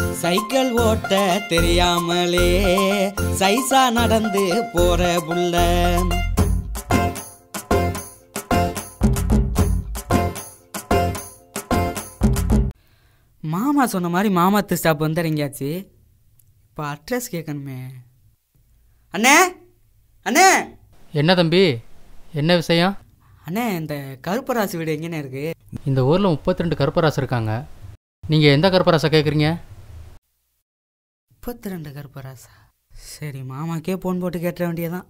Cycle ஓட்ட தெரியாமலே சைசா நடந்து போற புள்ள. மாமா சொன்ன மாதிரி மாமாத்து ஸ்டாப் வந்து இறங்கியாச்சு. இப்போ அட்ரஸ் கேட்கணுமே. அண்ணே அண்ணே. என்ன தம்பி, என்ன விஷயம்? அண்ணே, இந்த கருப்பராசு வீடு எங்கேண்ணே இருக்கு? இந்த ஊரில் 32 கருப்பராசு இருக்காங்க. நீங்கள் எந்த கருப்பராசை கேட்குறீங்க? 32 கருப்பராசா? சரி, மாமாக்கே ஃபோன் போட்டு கேட்ட வேண்டியதான்.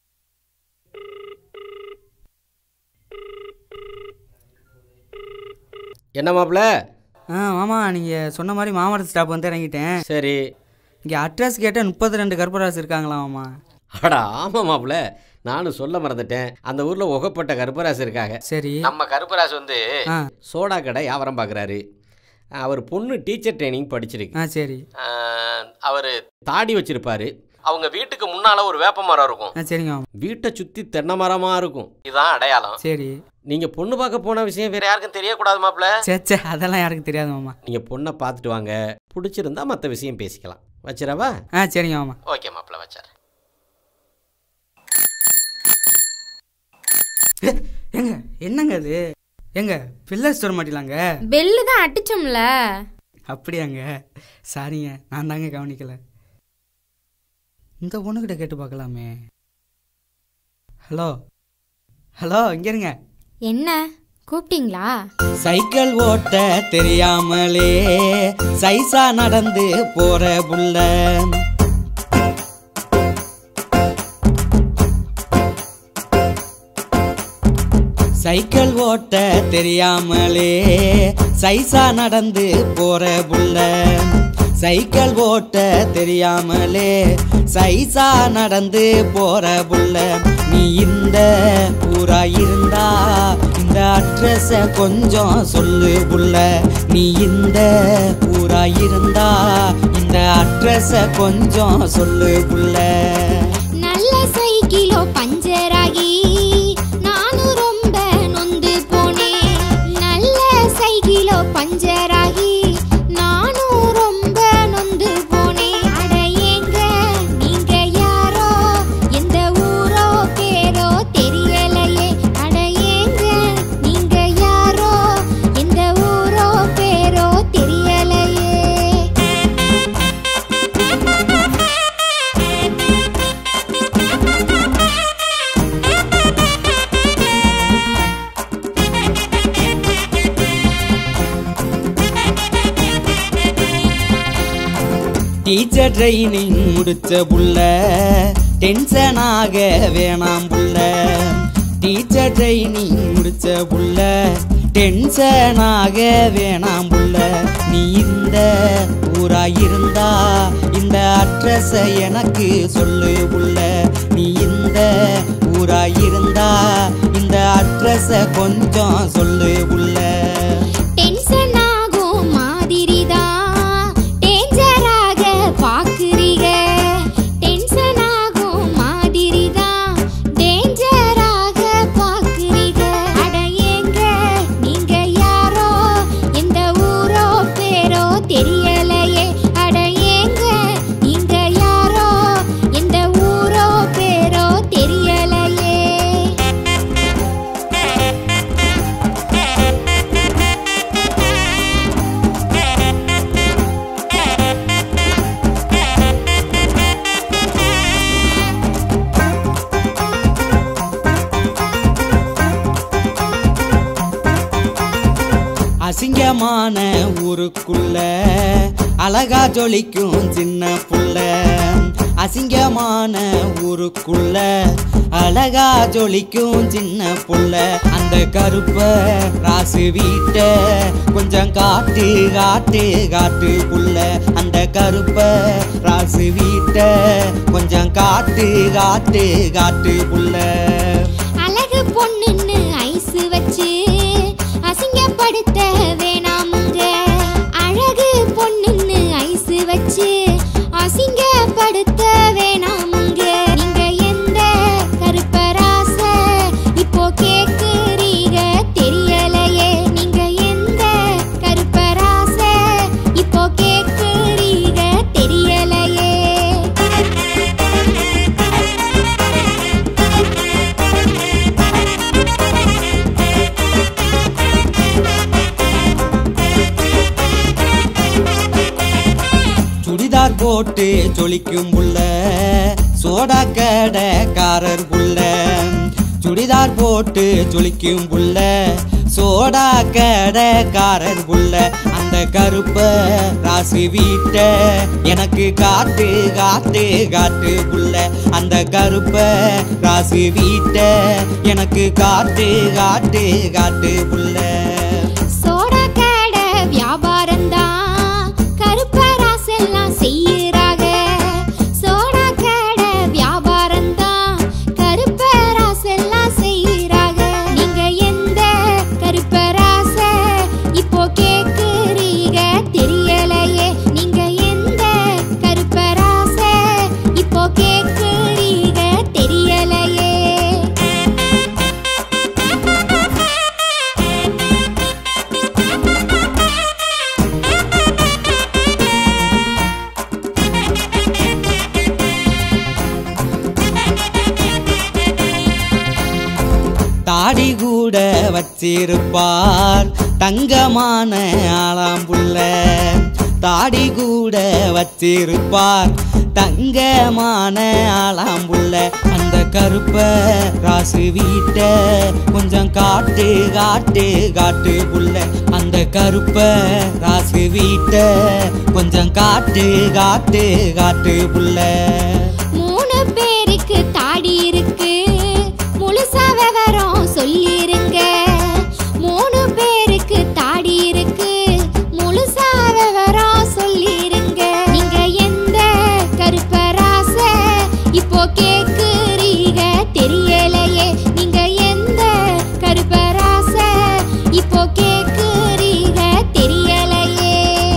என்ன மாப்பிள்ள? மாமா, நீங்கள் சொன்ன மாதிரி மாமாத்து ஸ்டாப் வந்து இறங்கிட்டேன். சரி, இங்கே அட்ரஸ் கேட்டால் 32 கருப்பராசு இருக்காங்களா மாமா? அடா ஆமாம் மாப்பிள்ள, நானும் சொல்ல மறந்துட்டேன். அந்த ஊரில் உகப்பட்ட கருப்பராசு இருக்காங்க. சரி. நம்ம கருப்பராசு வந்து சோடா கடை வியாபாரம் பார்க்குறாரு. அவர் பொண்ணு டீச்சர் ட்ரைனிங் படிச்சிருக்கு. சரி. அவர் தாடி வச்சிருப்பாரு. அவங்க வீட்டுக்கு முன்னால் ஒரு வேப்ப மரம் இருக்கும். சரிங்க. வீட்டை சுற்றி தென்னை மரமாக இருக்கும். இதுதான் அடையாளம். சரி. நீங்கள் பொண்ணு பார்க்க போன விஷயம் வேறு யாருக்கும் தெரியக்கூடாது மாப்பிள்ள. சே, அதெல்லாம் யாருக்கும் தெரியாது மாமா. நீங்கள் பொண்ணை பார்த்துட்டு வாங்க, பிடிச்சிருந்தா மற்ற விஷயம் பேசிக்கலாம். வச்சிடவா? சரிங்க மாமா. ஓகே மாப்பிள்ள, வச்சார். எங்க என்னங்க அது? எங்க பில்லர் ஸ்டோர் மாட்டிலாங்க? பெல்லு தான் அடிச்சோம்ல. அப்படியாங்க? சாரிங்க, நான் தாங்க கவனிக்கல. இந்த பொண்ணுகிட்ட கேட்டு பார்க்கலாமே. ஹலோ ஹலோ, இங்க இருங்க. என்ன கூப்பிட்டீங்களா? சைக்கிள் ஓட்ட தெரியாமலே சைசா நடந்து போற புள்ள. சைக்கிள் ஓட்ட தெரியாமலே சைசா நடந்து போற புள்ள. சைக்கிள் ஓட்ட தெரியாமலே சைசா நடந்து போற புள்ள. நீ இந்த ஊரா இருந்தா இந்த அட்ரஸ கொஞ்சம் சொல்லு புள்ள. நீ இந்த ஊரா இருந்தா இந்த அட்ரஸ கொஞ்சம் சொல்லு புள்ள. நல்ல சைக்கிளோ பஞ்சராகி நானும் ரொம்ப நொந்து போனேன். நல்ல சைக்கிளோ பஞ்சராகி நானும் ரொம்ப நொந்து போனேன். அட ஏங்க நீங்க யாரோ, எந்த ஊரோ பேரோ தெரியலையே. அட ஏங்க நீங்க யாரோ, எந்த ஊரோ பேரோ தெரியலையே. டீச்சர் ட்ரைனிங் முடிச்ச புள்ள, டென்ஷனாக வேணாம் புள்ள. டீச்சர் ட்ரைனிங் முடிச்ச புள்ள, டென்ஷனாக வேணாம் புள்ள. நீ இந்த ஊரா இருந்தா இந்த அட்ரஸ எனக்கு சொல்லு புள்ள. நீ இந்த ஊரா இருந்தா இந்த அட்ரஸ கொஞ்சம் சொல்லு புள்ள. டென்ஷன் ஆகும் மாதிரிதான் டேஞ்சராக பாக்குறீங்க. டென்ஷன் ஆகும் மாதிரிதான் டேஞ்சராக பாக்குறீங்க. அட ஏங்க நீங்க யாரோ, எந்த ஊரோ பேரோ தெரியலையே. அட ஏங்க நீங்க யாரோ, எந்த ஊரோ பேரோ தெரியலையே. அசிங்கமான ஊருக்குள்ள அழகா ஜொலிக்கும் சின்ன புள்ள. அசிங்கமான ஊருக்குள்ள அழகா ஜொலிக்கும் சின்ன புள்ள. அந்த கருப்ப ராசு வீட்ட கொஞ்சம் காட்டு காட்டு காட்டு புள்ள. அந்த கருப்ப ராசு வீட்ட கொஞ்சம் காட்டு காட்டு காட்டு புள்ள. அழகு பொண்ணுன்னு ஐசு வச்சு அசிங்கப்படுத்த வேணாமுங்க. அழகு பொண்ணுன்னு ஐசு வச்சு அசிங்கப்படுத்த வேணாமுங்க. நீங்க எந்த கருப்பராச இப்போ கேக்குறீங்க தெரியலையே. நீங்க எந்த கருப்பராச இப்போ கேக்குறீங்க போட்டு ஜொலிக்கும் புள்ள சோடா கடைக்காரர் புள்ள சுடிதார் போட்டு ஜொலிக்கும் புள்ள சோடா கடைக்காரர் புள்ள அந்த கருப்ப ராசி வீட்ட எனக்கு காட்டு காட்டு காட்டு புள்ள அந்த கருப்ப ராசி வீட்ட எனக்கு காட்டு காட்டு காட்டு புள்ள சோடா கடை வியாபாரம்தான் கருப்ப ராசெல்லாம் செய்யறாங்க சோடா கடை வியாபாரம்தான் கருப்ப ராசெல்லாம் செய்யறாங்க நீங்க எந்த கருப்ப ராச இப்போ கேக்குறீங்க தெரியலையே நீங்க எந்த கருப்ப ராச இப்போ கேக்குறீங்க தெரியலையே தாடி கூட வச்சிருப்பார் தங்கமான ஆளாம்புள்ள தாடி கூட வச்சிருப்பார் தங்கமான ஆளாம்புள்ள அந்த கருப்ப ராசு வீட்ட கொஞ்சம் காட்டு காட்டு காட்டு புள்ள அந்த கருப்ப ராசு வீட்ட கொஞ்சம் காட்டு காட்டு காட்டு புள்ள 3 பேருக்கு தாடி இருக்கு முழுசா விவரம் சொல்லிருங்க 3 பேருக்கு தாடி இருக்கு முழுசா விவரம் சொல்லிருங்க நீங்க எந்த கருப்ப ராச இப்போ கேக்குறீங்க தெரியலையே நீங்க எந்த கருப்ப ராச இப்போ கேக்குறீங்க தெரியலையே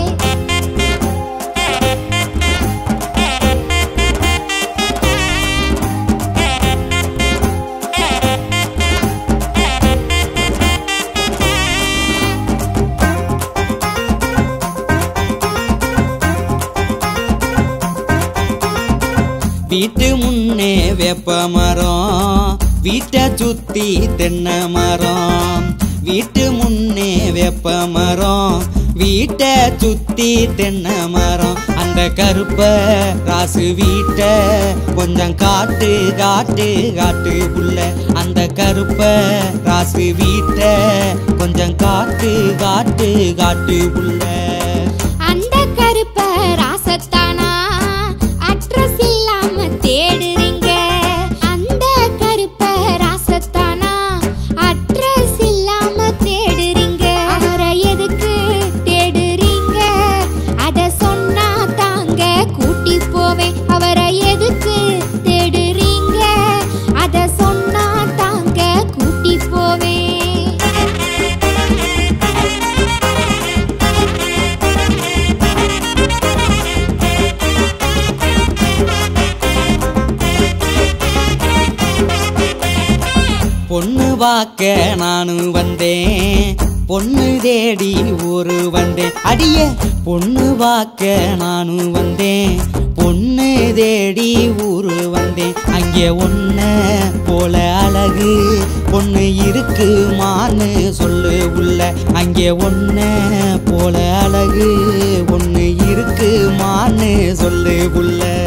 வீட்டு முன்னே வேப்ப மரம் வீட்டை சுத்தி தென்னை மரம் வீட்டு முன்னே வேப்ப மரம் வீட்டை சுத்தி தென்னை மரம் அந்த கருப்ப ராசு வீட்ட கொஞ்சம் காட்டு காட்டு காட்டு புள்ள அந்த கருப்ப ராசு வீட்ட கொஞ்சம் காட்டு காட்டு காட்டு புள்ள அந்த கருப்ப ராசத்தானா அட்ரஸ் இல்லாம தேடுறீங்க அந்த கருப்ப ராசத்தானா அட்ரஸ் இல்லாம தேடுறீங்க அவரை எதுக்கு தேடுறீங்க அத சொன்னா தாங்க கூட்டி போவேன் அவரை எதுக்கு தேடுறீங்க அத சொன்னா தாங்க கூட்டி போவேன் பொண்ணு வாக்க நானும் வந்தேன் பொண்ணு தேடி ஊரு வந்தேன் அடிய பொண்ணு வாக்க நானும் வந்தேன் பொண்ணு தேடி ஊரு வந்தேன் அங்கே ஒன்ன போல அழகு பொண்ணு இருக்குமான்னு சொல்லு உள்ள அங்கே ஒன்ன போல அழகு பொண்ணு இருக்குமான்னு சொல்லு உள்ள